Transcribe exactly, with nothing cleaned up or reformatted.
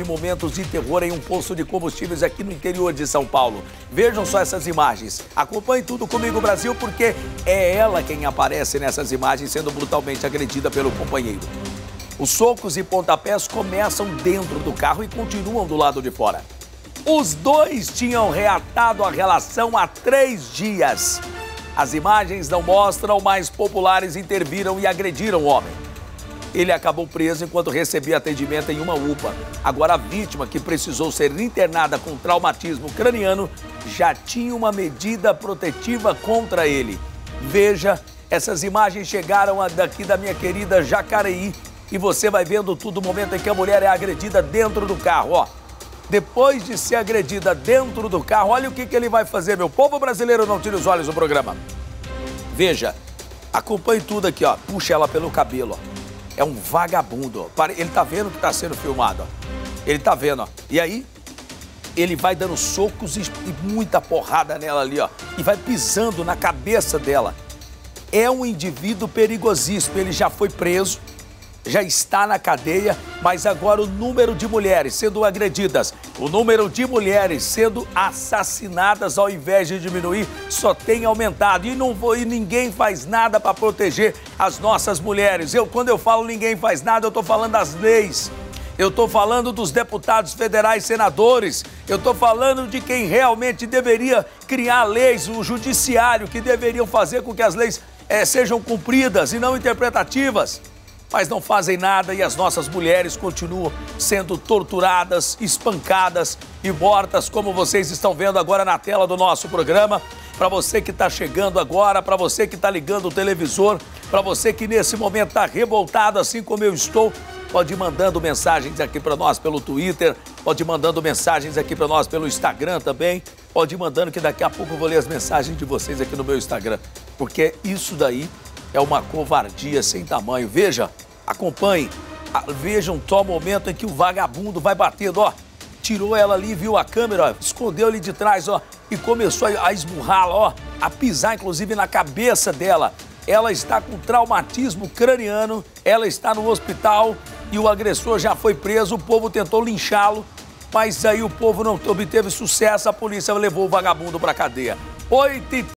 momentos de terror em um posto de combustíveis aqui no interior de São Paulo. Vejam só essas imagens. Acompanhe tudo comigo, Brasil, porque é ela quem aparece nessas imagens sendo brutalmente agredida pelo companheiro. Os socos e pontapés começam dentro do carro e continuam do lado de fora. Os dois tinham reatado a relação há três dias. As imagens não mostram, mas populares interviram e agrediram o homem. Ele acabou preso enquanto recebia atendimento em uma U P A. Agora a vítima, que precisou ser internada com traumatismo craniano, já tinha uma medida protetiva contra ele. Veja, essas imagens chegaram daqui da minha querida Jacareí e você vai vendo tudo no momento em que a mulher é agredida dentro do carro, ó. Depois de ser agredida dentro do carro, olha o que, que ele vai fazer, meu povo brasileiro, não tire os olhos do programa. Veja, acompanhe tudo aqui, ó. Puxa ela pelo cabelo, ó. É um vagabundo, ó. Ele tá vendo que tá sendo filmado, ó. Ele tá vendo, ó. E aí, ele vai dando socos e, e muita porrada nela ali, ó. E vai pisando na cabeça dela. É um indivíduo perigosíssimo, ele já foi preso. Já está na cadeia, mas agora o número de mulheres sendo agredidas, o número de mulheres sendo assassinadas ao invés de diminuir, só tem aumentado. E, não, e ninguém faz nada para proteger as nossas mulheres. Eu, quando eu falo ninguém faz nada, eu estou falando das leis. Eu estou falando dos deputados federais, senadores. Eu estou falando de quem realmente deveria criar leis, o judiciário, que deveriam fazer com que as leis é, sejam cumpridas e não interpretativas. Mas não fazem nada e as nossas mulheres continuam sendo torturadas, espancadas e mortas, como vocês estão vendo agora na tela do nosso programa. Para você que está chegando agora, para você que está ligando o televisor, para você que nesse momento está revoltado, assim como eu estou, pode ir mandando mensagens aqui para nós pelo Twitter, pode ir mandando mensagens aqui para nós pelo Instagram também, pode ir mandando que daqui a pouco eu vou ler as mensagens de vocês aqui no meu Instagram, porque isso daí é uma covardia sem tamanho. Veja, acompanhe, vejam só o momento em que o vagabundo vai batendo, ó. Tirou ela ali, viu a câmera, ó, escondeu ali de trás, ó, e começou a esmurrá-la, ó, a pisar inclusive na cabeça dela. Ela está com traumatismo craniano, ela está no hospital e o agressor já foi preso. O povo tentou linchá-lo, mas aí o povo não obteve sucesso, a polícia levou o vagabundo para a cadeia. oito e